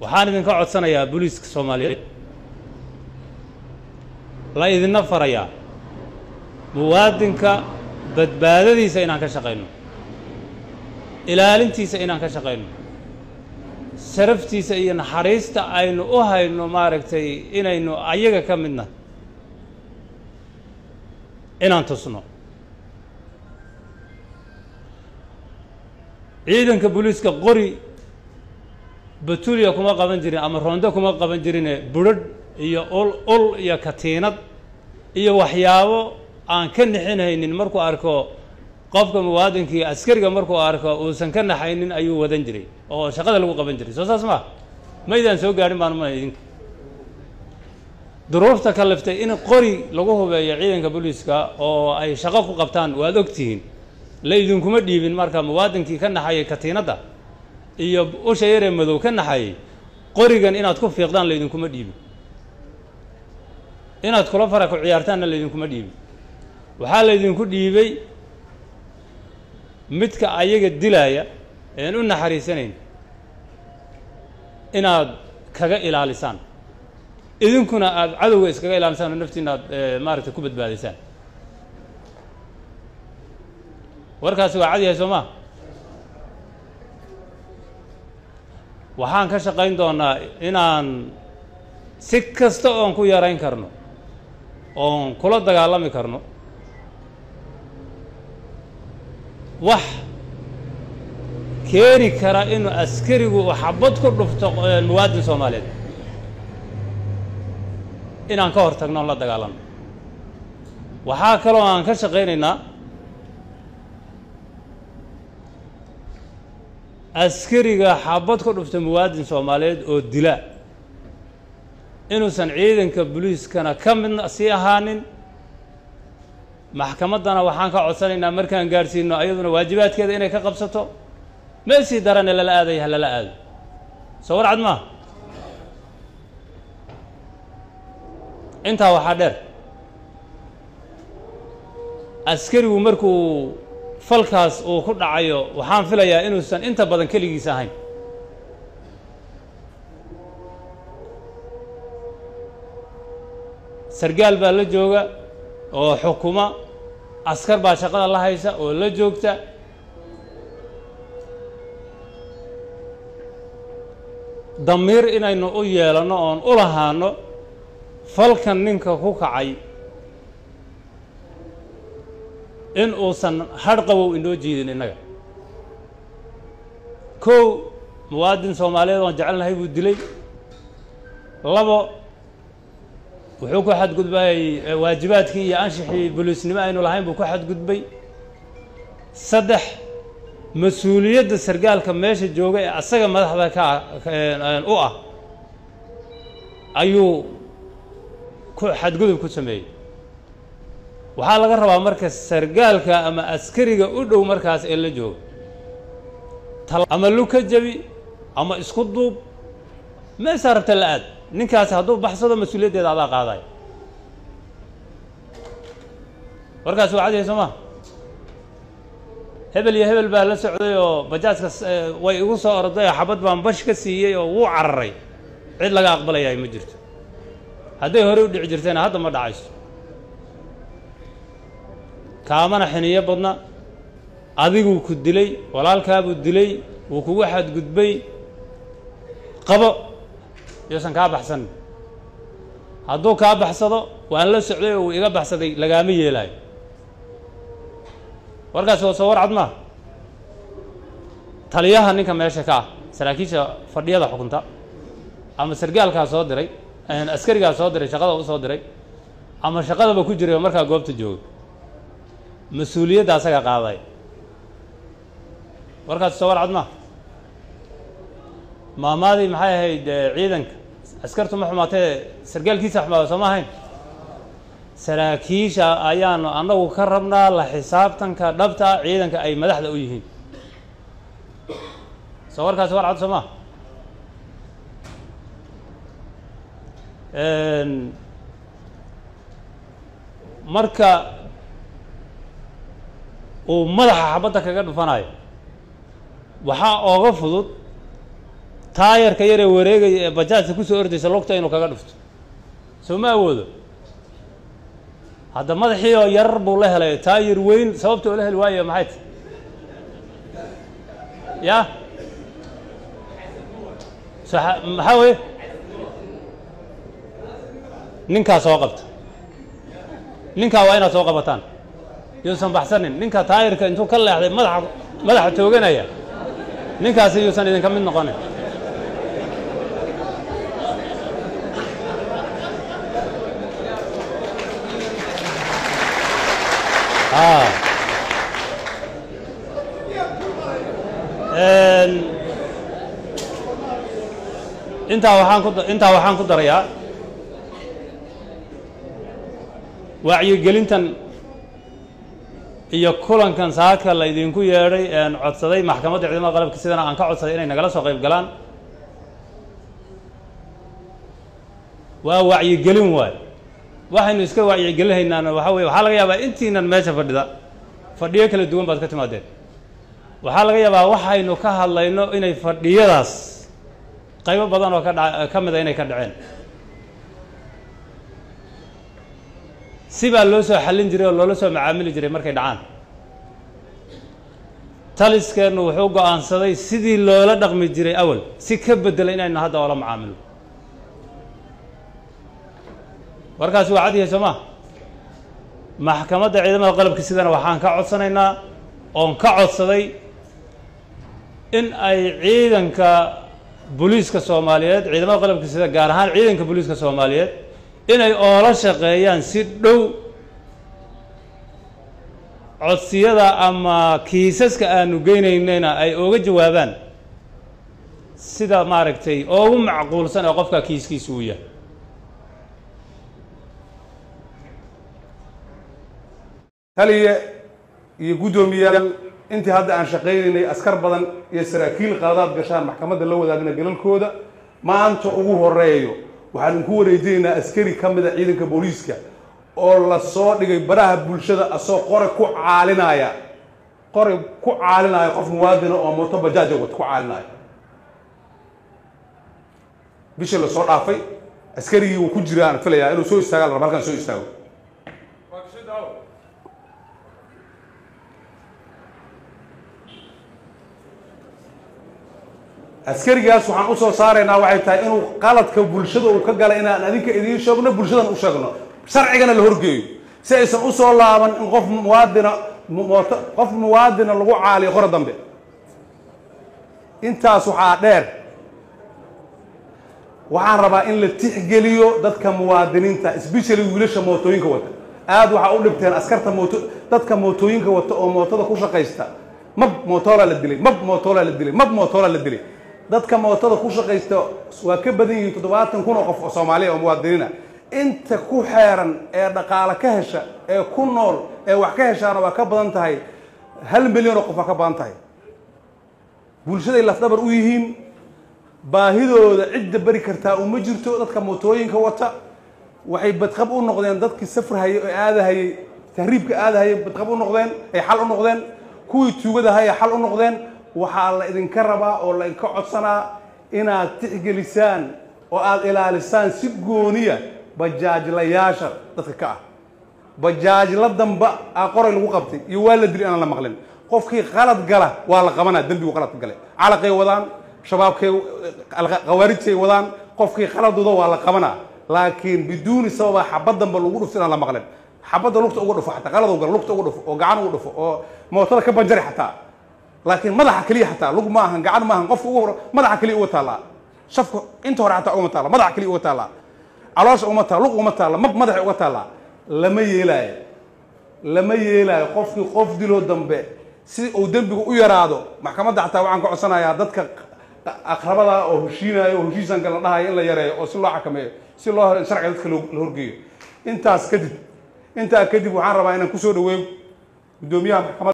waxaan idinka codsanayaa booliiska Soomaaliyeed la idin farayaa muwaadinka badbaadadiisa inaan ka shaqeyno ilaalintiisa inaan ka shaqeyno sharaftiisa iyo naxariista aynu u hayno maaragtay inaynu ayaga ka midna inaan tusno ciidanka booliiska qori batuliya kuma qaban jirin ama roonda kuma qaban jirin budad iyo ul iyo katiinad iyo waxyaabo aan ka nixinaynin markuu arko qofka muwaadinkii askariga markuu arko uusan ka naxaynin ayuu wadan jiray oo shaqada lagu qaban jiray soo saas ma maydaan soo gaarin baan ma idin duruufta kalaftay in qori lagu hubeeyo ciidanka booliiska oo ay shaqo ku qabtaan waad ogtihiin la idin kuma dhiibin marka muwaadinkii ka naxayay katiinada iyo usha yare madow ka naxayay qorigan inaad ku fiiqdaan la idin kuma dhiibin inaad kula fara ku ciyaartaan la idin kuma dhiibin waxa la idin ku dhiibay midka ayaga dilaya een u naxariisanayn inaad kaga ilaalisaan idinkuna aad cadowga iskaga ilaalisaan naftiina aad maaragtay ku badbaadisaan warkaasi waa cadi Soomaa waxaan ka shaqeyn doonaa inaan si kasta oo ku yareyn karno oo kula dagaalami karno wax keeni kara inuu askarigu xabad ku dhufto muwaadin Soomaaliyeed inaan ka hortagno la dagaalano waxa kale oo aan ka shaqeynaynaa askariga xabad ku dhufto muwaadin Soomaaliyeed oo dila inuusan ciidanka booliiskana ka mid si ahaanin maxkamadana waxaan ka codsanaynaa markaan gaarsiino ayaduna waajibaadkeeda inay ka qabsato meesii daran la aaday la aado soo warcad ma inta waxa dheer askarigu markuu falkaas uu ku dhacayo waxaan filayaa inuusan inta badan kaligiis ahayn sargaal baa la jooga oo xukuma askar baa shaqada la haysa oo la joogta damiir inaynu u yeelano oon u lahaano falkan ninka ku kacay in uusan hadqabow inoo jiidin inaga kow muwaadin Soomaaliyeed oo jecelnahay buu dilay labo wuxuu ku xadgudbay waajibaadkii iyo anshixii booliisnimo aynu lahayn buu ku xadgudbay saddex mas'uuliyadda sargaalka meesha jooga ee asaga madaxda ka u ah ayuu ku xadgudub ku sameeyay waxaa laga rabaa marka sargaalka ama askariga u dhow markaas ee la joogo ama luka jabi ama isku duub meesha rabta la aad ninkaas hadduu baxsado mas'uuliyaddeeda adaa qaaday warkaas waa cadi Soomaa hebel iyo hebel baa la socday oo bajaajka way igu soo orday xabad baan bash ka siiyay oo wuu cararay cid laga aqbalayay ma jirto hadday hore u dhici jirteen hadda ma dhacayso kaamana xiniyo badna adigu ku dilay walaalkaabu dilay wuu kugu xadgudbay qabo yoosan ka baxsan hadduu ka baxsado waan la socday oo iga baxsaday lagaama yeelay warkaas oo soo warcad ma taliyaha ninka meesha ka saraakiisha fadhiyada xukunta ama sargaalka soo diray askariga soo diray shaqada u soo diray ama shaqadaba ku jiray marka goobta joogo mas'uuliyadda asaga qaaday warkaas soo warcad ma maamaadii maxay ahayd ciidanka askartu ma xumaatay sargaalkiisa xumaado soo ma ahayn saraakiisha ayaanu anagu ka rabnaa la xisaabtanka dhabta ciidanka ay madaxda u yihiin soo warkaas warcad soo ma marka uu madaxa xabadda kaga dhufanayo waxaa ooga fudud taayar ka yar ee wareegay bajaajka ku soo ordaysa lugta inuu kaga dhufto soo ma awoodo hadda madaxii oo yar buu la helay taayir weyn sababta uu la heli waayo maxay tahay ya maxaa weeye ninkaa soo qabta ninkaa waa inaad soo qabataan yuusan baxsanin ninka taayirka intuu ka leexday madaxa tooganaya ninkaasi yuusan idinka mid noqonin intaa waxaan ku darayaa wacyigelintan iyo kulankan saaka la idinku yeedhay codsaday maxkamadda ciidamada qalabka sidana aan ka codsaday inay nagala soo qayb galaan waa wacyigelin waay waxaynu iska wacyigelinaynaana waxaa weye waxaa laga yaabaa intiinan meesha fadhiyo kala duwan baad ka timaadeen waxaa laga yaabaa waxaynu ka hadlayno inay fadhiyadaas qaybo badan oo ka mida inay ka dhaceen si baa loo soo xallin jiray oo loola soo macaamili jiray markay dhacaan taliskeennu wuxuu go'aansaday sidii loola dhaqmi jiray awal si ka bedela inaynu hadda oola macaamilo warkaasi waa cad yahay soo maa maxkamadda ciidamada qalabka sidana waxaan ka codsanaynaa oon ka codsaday in ay ciidanka booliiska soomaaliyeed ciidamada qalabka sida gaar ahaan ciidanka booliiska soomaaliyeed inay oola shaqeeyaan si dhow codsiyada ama kiisaska aanu geynaynayna ay ooga jawaabaan sida maaragtay ugu macquulsan ee qofka kiiskiisa uu yahay taliye iyo guddoomiyaal intii hadda aan shaqaynaynay askar badan iyo saraakiil qaadaad gashaan maxkamadda la wadaagna galalkooda maanta ugu horeeyo waxaan ku wareejinaynaa askari ka mid a ciidanka booliiska oo la soo dhigay baraha bulshada asoo qore ku caalinaya qof muwaadina oo mooto bajaaja wata ku caalinaya bishii la soo dhaafay askarigii uu ku jiraan filayaa inuu soo istaagaa la rabo halkan soo istaago askarigaas waxaan u soo saaraynaa waxay tahay inuu qaladka bulshada uu ka galay inaan adinka idiin sheegno bulshadan u sheegno sharcigana la horgeeyo si aysan u soo laaban in qof muwaadina lagu caaliyo qora dambe intaas waxaa dheer waxaan rabaa in la tixgeliyo dadka muwaadiniinta especially wiilasha mootooyinka wata aad waxaa u dhibteen askarta dadka mootooyinka wata oo mootada ku shaqaysta mab mootoola la dilay mootoola la dilay dadka mootada ku shaqaysta waa ka badan yihiin 70,000 oo qof oo Soomaaliya oo muwaadiniina inta ku xeeran ee dhaqaale ka hesha ee ku nool ee wax ka heshaana waa ka badan tahay 1 milyan oo qof ka badan tahay bulshada ay lafdabar u yihiin baahidooda cid bari kartaa uma jirto dadka mootooyinka wata waxay badqab u noqdeen dadkii safrahayay oo aadahayay tahriibka aadahayay badqab u noqdeen ay xal u noqdeen kuwii tuugada hayay xal u noqdeen waxaa la idinka rabaa oo la idinka codsanaa inaad tixgelisaan oo aad ilaalisaan si gooniya bajaajlayaasha dadka ka ah bajaajla damba qoray lagu qabtay iyo waa la dili aan la maqlin qofkii qalad gala waa la qabanaa dambigu qalad galay calaqay wadaan shabaabkay qawaarijay wadaan qofkii qaladooda waa la qabanaa laakiin biduuni sababa xabad damba lagu dhufto aan la maqlin xabadda lugta ugu dhufo xataa qalad ugu lugta ugu dhufo oo gacan ugu dhufo oo mootada ka banjari xataa laakiin madaxa kaliya xataa lug ma ahan gacan ma ahan qofka ugu hor madaxa kaliya uga taala shafku inta hore xataa uma taala madaxa kaliya uga taala caloosha uma taala lug uma taala madaxa uga taala lama yeelaayo qofkii qof dilo dambe si uu dambigu u yaraado maxkamadda xataa waxaan ka codsanayaa dadka aqrabada oo heshiinayo oo heshiisanka la dhahayo in la yareeyo oo si loo xakameeyo si loo sharciga dadka la horgeeyo intaa kadib waxaan rabaa inaan ku soo dhaweeyo guddoomiyaha maxkamadda